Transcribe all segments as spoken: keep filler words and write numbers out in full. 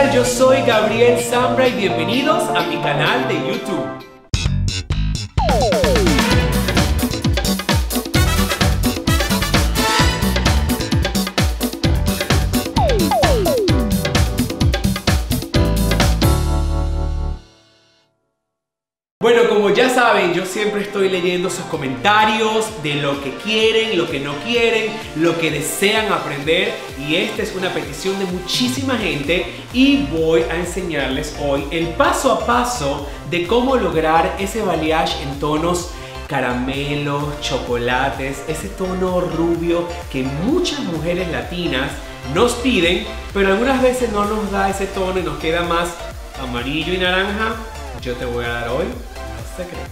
tal? Yo soy Gabriel Zambra y bienvenidos a mi canal de YouTube. Bueno, como ya saben, yo siempre estoy leyendo sus comentarios de lo que quieren, lo que no quieren, lo que desean aprender, y esta es una petición de muchísima gente y voy a enseñarles hoy el paso a paso de cómo lograr ese balayage en tonos caramelos, chocolates, ese tono rubio que muchas mujeres latinas nos piden, pero algunas veces no nos da ese tono y nos queda más amarillo y naranja. Yo te voy a dar hoy secretos.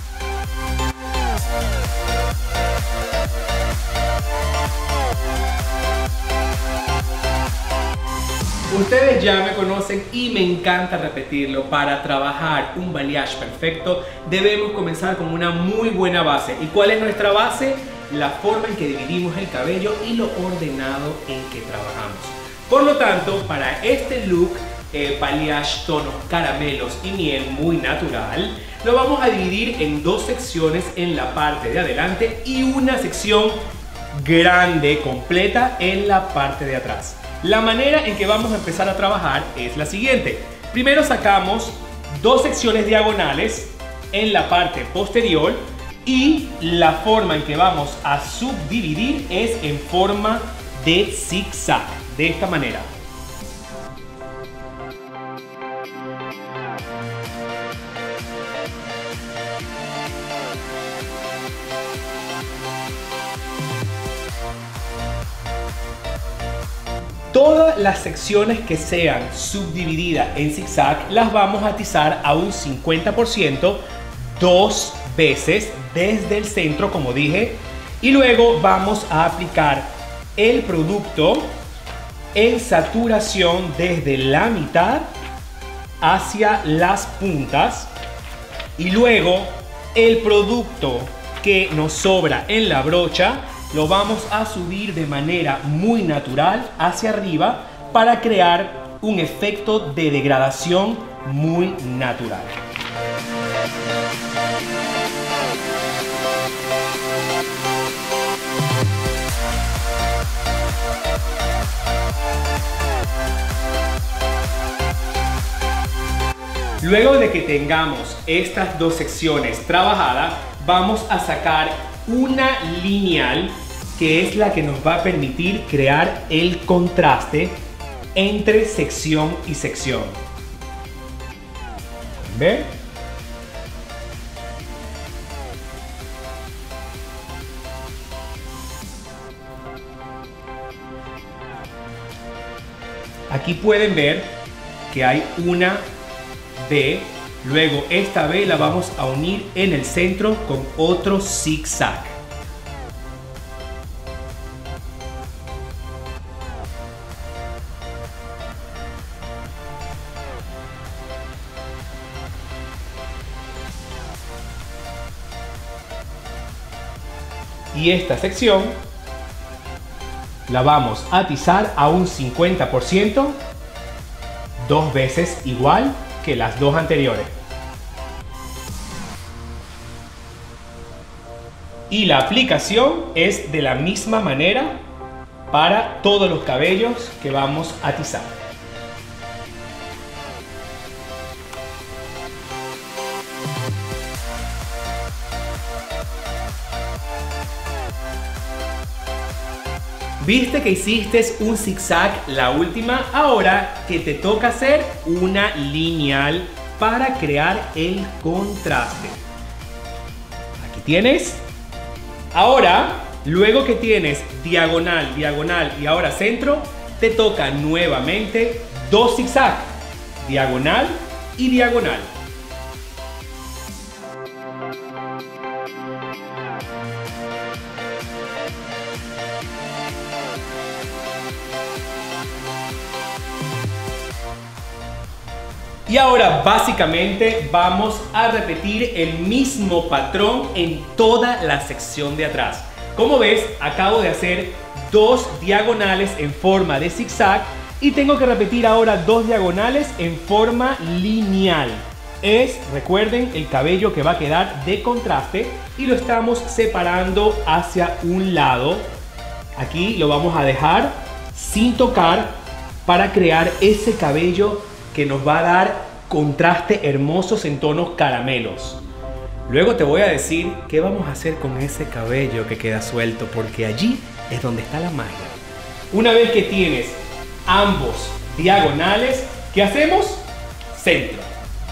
Ustedes ya me conocen y me encanta repetirlo. Para trabajar un balayage perfecto debemos comenzar con una muy buena base. ¿Y cuál es nuestra base? La forma en que dividimos el cabello y lo ordenado en que trabajamos. Por lo tanto, para este look eh, balayage tonos caramelos y miel muy natural, lo vamos a dividir en dos secciones en la parte de adelante y una sección grande, completa, en la parte de atrás. La manera en que vamos a empezar a trabajar es la siguiente. Primero sacamos dos secciones diagonales en la parte posterior y la forma en que vamos a subdividir es en forma de zigzag, de esta manera. Todas las secciones que sean subdivididas en zigzag las vamos a atizar a un cincuenta por ciento dos veces desde el centro, como dije, y luego vamos a aplicar el producto en saturación desde la mitad hacia las puntas, y luego el producto que nos sobra en la brocha lo vamos a subir de manera muy natural hacia arriba para crear un efecto de degradación muy natural. Luego de que tengamos estas dos secciones trabajadas, vamos a sacar una lineal que es la que nos va a permitir crear el contraste entre sección y sección. ¿Ven? Aquí pueden ver que hay una B. Luego esta B la vamos a unir en el centro con otro zigzag. Y esta sección la vamos a atizar a un cincuenta por ciento dos veces, igual que las dos anteriores. Y la aplicación es de la misma manera para todos los cabellos que vamos a atizar. Viste que hiciste un zigzag la última, ahora que te toca hacer una lineal para crear el contraste. Aquí tienes. Ahora, luego que tienes diagonal, diagonal y ahora centro, te toca nuevamente dos zigzag, diagonal y diagonal. Y ahora básicamente vamos a repetir el mismo patrón en toda la sección de atrás. Como ves, acabo de hacer dos diagonales en forma de zigzag Y tengo que repetir ahora dos diagonales en forma lineal. Es, recuerden, el cabello que va a quedar de contraste y lo estamos separando hacia un lado. Aquí lo vamos a dejar sin tocar para crear ese cabello que nos va a dar contraste hermosos en tonos caramelos. Luego te voy a decir qué vamos a hacer con ese cabello que queda suelto, porque allí es donde está la magia. Una vez que tienes ambos diagonales, ¿qué hacemos? Centro.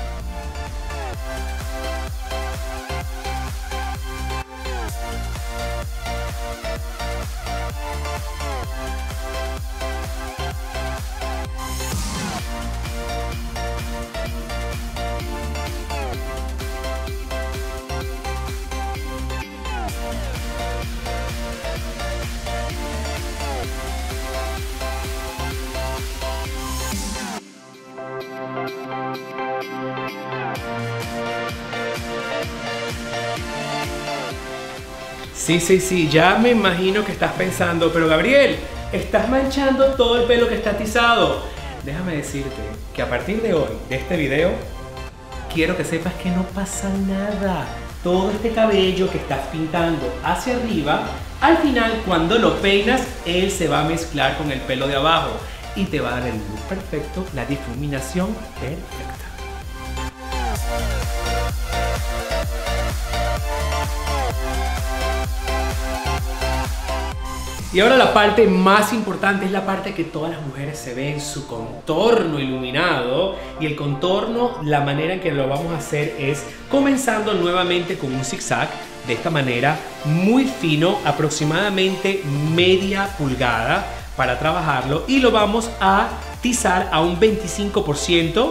Sí, sí, sí, ya me imagino que estás pensando, pero Gabriel, estás manchando todo el pelo que está atizado. Déjame decirte que a partir de hoy, de este video, quiero que sepas que no pasa nada. Todo este cabello que estás pintando hacia arriba, al final cuando lo peinas, él se va a mezclar con el pelo de abajo y te va a dar el look perfecto, la difuminación perfecta. Y ahora la parte más importante es la parte que todas las mujeres se ven, su contorno iluminado. Y el contorno, la manera en que lo vamos a hacer es comenzando nuevamente con un zigzag de esta manera, muy fino, aproximadamente media pulgada para trabajarlo. Y lo vamos a tizar a un veinticinco por ciento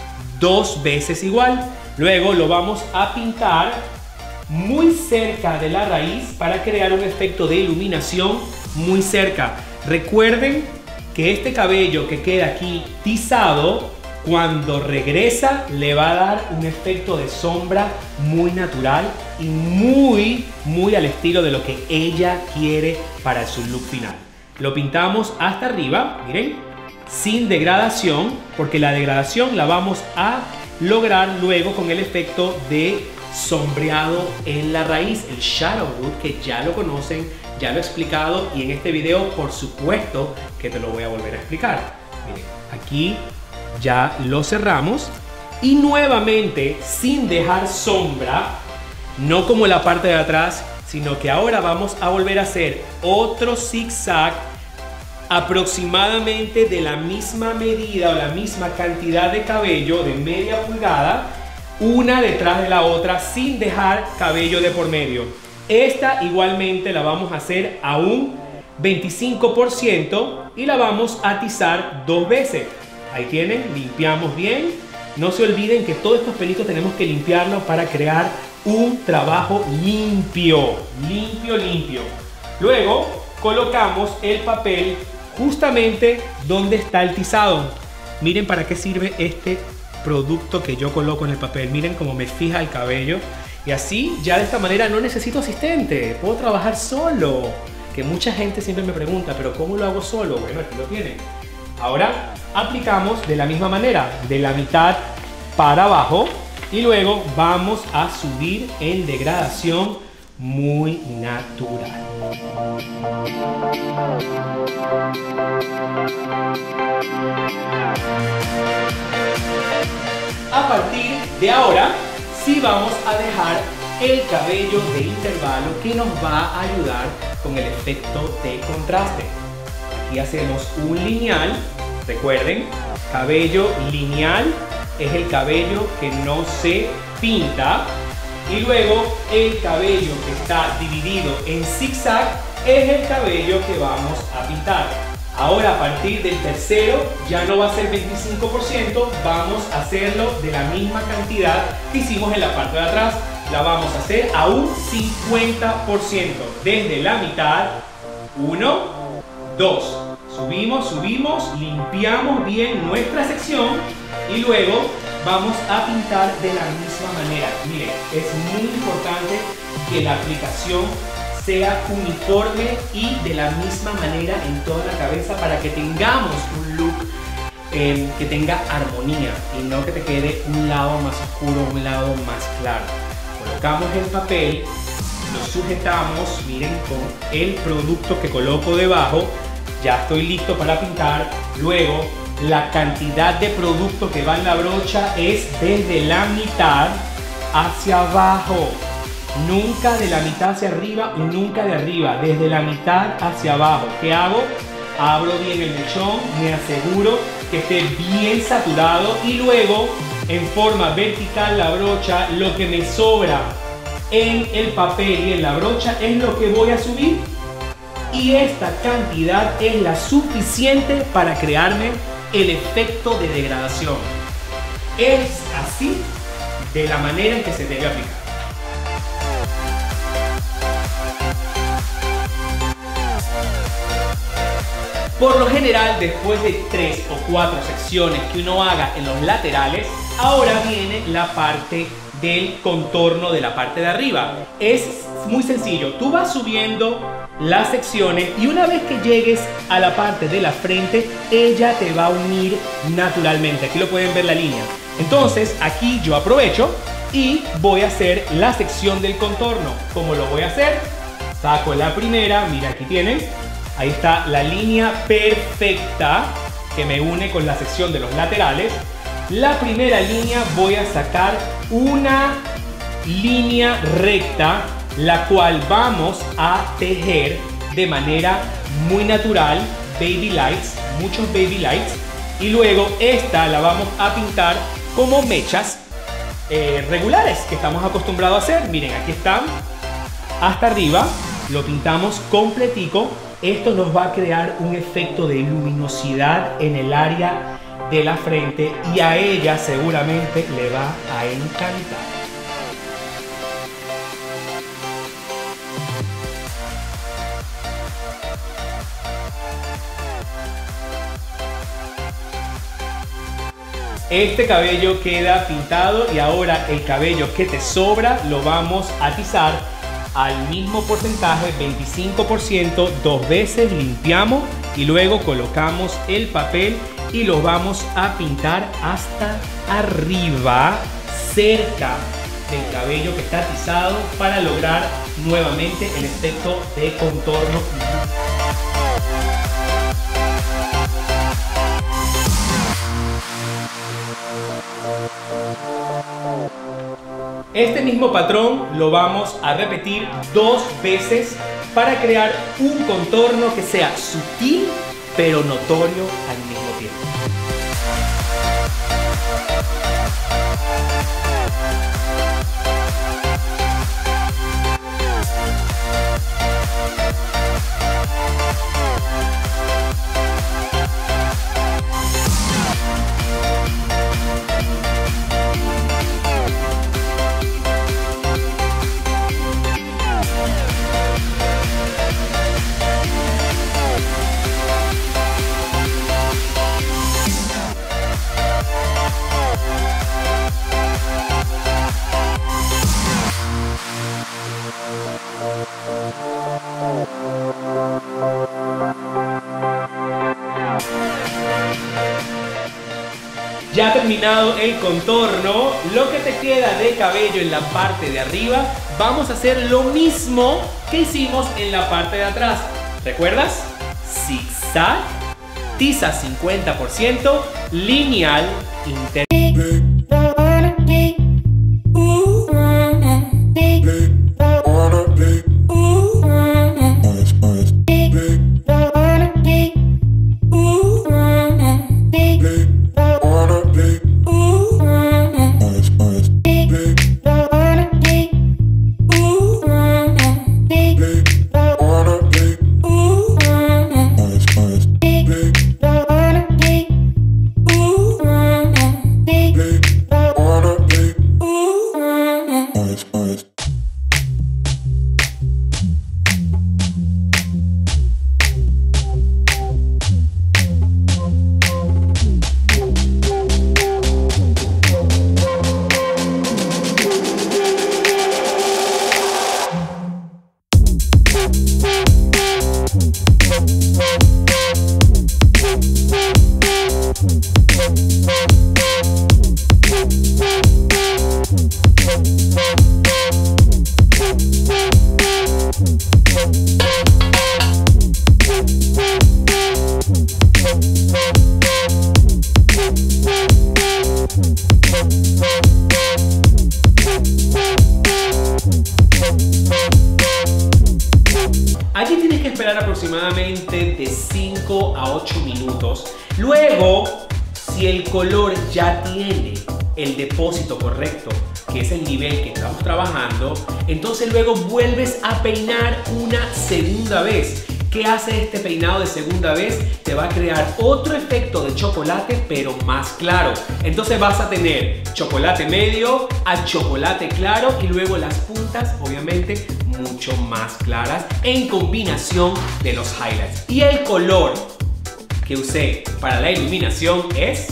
dos veces igual. Luego lo vamos a pintar muy cerca de la raíz para crear un efecto de iluminación muy cerca. Recuerden que este cabello que queda aquí tizado, cuando regresa le va a dar un efecto de sombra muy natural y muy muy al estilo de lo que ella quiere para su look final. Lo pintamos hasta arriba, miren, sin degradación, porque la degradación la vamos a lograr luego con el efecto de sombreado en la raíz, el shadow look, que ya lo conocen, ya lo he explicado, y en este video por supuesto que te lo voy a volver a explicar. Miren, aquí ya lo cerramos y nuevamente sin dejar sombra, no como la parte de atrás, sino que ahora vamos a volver a hacer otro zigzag aproximadamente de la misma medida o la misma cantidad de cabello, de media pulgada, una detrás de la otra sin dejar cabello de por medio. Esta igualmente la vamos a hacer a un veinticinco por ciento y la vamos a atizar dos veces. Ahí tienen, limpiamos bien. No se olviden que todos estos pelitos tenemos que limpiarlos para crear un trabajo limpio, limpio, limpio. Luego colocamos el papel justamente donde está el tizado. Miren para qué sirve este producto que yo coloco en el papel. Miren cómo me fija el cabello. Y así, ya de esta manera no necesito asistente, puedo trabajar solo. Que mucha gente siempre me pregunta, ¿pero cómo lo hago solo? Bueno, aquí lo tienen. Ahora aplicamos de la misma manera, de la mitad para abajo, y luego vamos a subir en degradación muy natural. A partir de ahora, sí vamos a dejar el cabello de intervalo que nos va a ayudar con el efecto de contraste. Aquí hacemos un lineal, recuerden, cabello lineal es el cabello que no se pinta, y luego el cabello que está dividido en zigzag es el cabello que vamos a pintar. Ahora a partir del tercero ya no va a ser veinticinco por ciento, vamos a hacerlo de la misma cantidad que hicimos en la parte de atrás. La vamos a hacer a un cincuenta por ciento, desde la mitad, uno, dos, subimos, subimos, limpiamos bien nuestra sección y luego vamos a pintar de la misma manera. Miren, es muy importante que la aplicación sea uniforme y de la misma manera en toda la cabeza para que tengamos un look eh, que tenga armonía y no que te quede un lado más oscuro, un lado más claro. Colocamos el papel, lo sujetamos, miren, con el producto que coloco debajo. Ya estoy listo para pintar. Luego, la cantidad de producto que va en la brocha es desde la mitad hacia abajo. Nunca de la mitad hacia arriba y nunca de arriba, desde la mitad hacia abajo. ¿Qué hago? Abro bien el mechón, me aseguro que esté bien saturado y luego en forma vertical la brocha, lo que me sobra en el papel y en la brocha es lo que voy a subir, y esta cantidad es la suficiente para crearme el efecto de degradación. Es así de la manera en que se debe aplicar. Por lo general, después de tres o cuatro secciones que uno haga en los laterales, ahora viene la parte del contorno de la parte de arriba. Es muy sencillo, tú vas subiendo las secciones y una vez que llegues a la parte de la frente, ella te va a unir naturalmente. Aquí lo pueden ver la línea. Entonces, aquí yo aprovecho y voy a hacer la sección del contorno. ¿Cómo lo voy a hacer? Saco la primera, mira, aquí tienen. Ahí está la línea perfecta que me une con la sección de los laterales. La primera línea voy a sacar una línea recta, la cual vamos a tejer de manera muy natural, baby lights, muchos baby lights. Y luego esta la vamos a pintar como mechas eh, regulares que estamos acostumbrados a hacer. Miren, aquí están, hasta arriba, lo pintamos completico. Esto nos va a crear un efecto de luminosidad en el área de la frente y a ella seguramente le va a encantar. Este cabello queda pintado y ahora el cabello que te sobra lo vamos a atizar al mismo porcentaje, veinticinco por ciento, dos veces, limpiamos y luego colocamos el papel y lo vamos a pintar hasta arriba, cerca del cabello que está atizado, para lograr nuevamente el efecto de contorno. Este mismo patrón lo vamos a repetir dos veces para crear un contorno que sea sutil pero notorio al mismo tiempo. Ya terminado el contorno, lo que te queda de cabello en la parte de arriba, vamos a hacer lo mismo que hicimos en la parte de atrás. ¿Recuerdas? Zigzag, tiza cincuenta por ciento, lineal, inter... Baby. Luego, si el color ya tiene el depósito correcto, que es el nivel que estamos trabajando, entonces luego vuelves a peinar una segunda vez. ¿Qué hace este peinado de segunda vez? Te va a crear otro efecto de chocolate, pero más claro. Entonces vas a tener chocolate medio a chocolate claro y luego las puntas, obviamente, mucho más claras en combinación de los highlights. Y el color que usé para la iluminación es...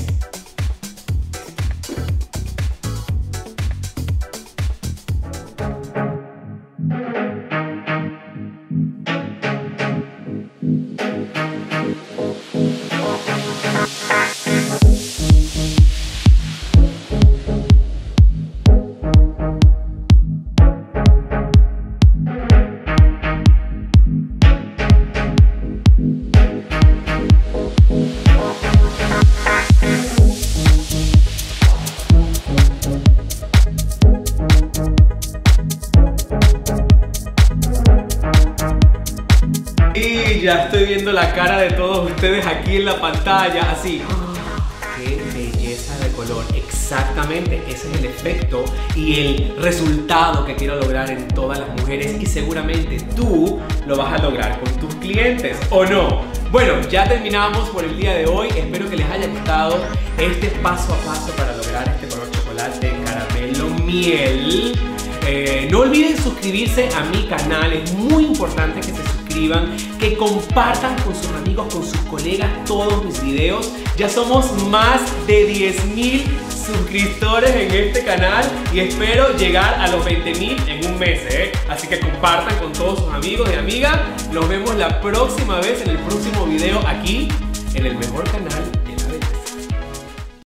Y ya estoy viendo la cara de todos ustedes aquí en la pantalla, así. ¡Qué belleza de color! Exactamente, ese es el efecto y el resultado que quiero lograr en todas las mujeres y seguramente tú lo vas a lograr con tus clientes, ¿o no? Bueno, ya terminamos por el día de hoy. Espero que les haya gustado este paso a paso para lograr este color chocolate, caramelo, miel. Eh, no olviden suscribirse a mi canal, es muy importante que se suscriban, que compartan con sus amigos, con sus colegas todos mis videos. Ya somos más de diez mil suscriptores en este canal y espero llegar a los veinte mil en un mes, ¿eh? Así que compartan con todos sus amigos y amigas. Nos vemos la próxima vez en el próximo video aquí en el mejor canal